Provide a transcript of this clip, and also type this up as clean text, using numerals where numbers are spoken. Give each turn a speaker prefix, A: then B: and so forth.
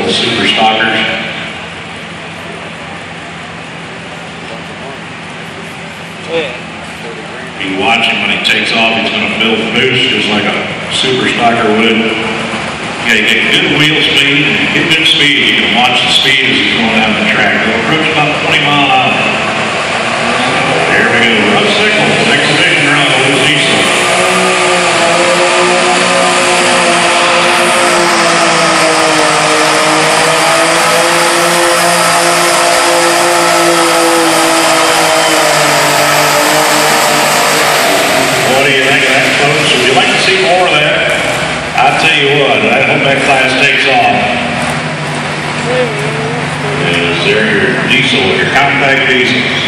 A: little super stockers. You watch him when he takes off, he's going to build boost just like a super stocker would. You got to get good wheel speed and get good speed. You can watch the speed as he's going down the track. He'll approach about 20 miles an hour. There we go. Rough signals. Exhibition round of Lewis Diesel. What do you think of that, folks? Would you like to see more of that? I'll tell you what, I hope that class takes off. Is there your diesel, your compact diesels?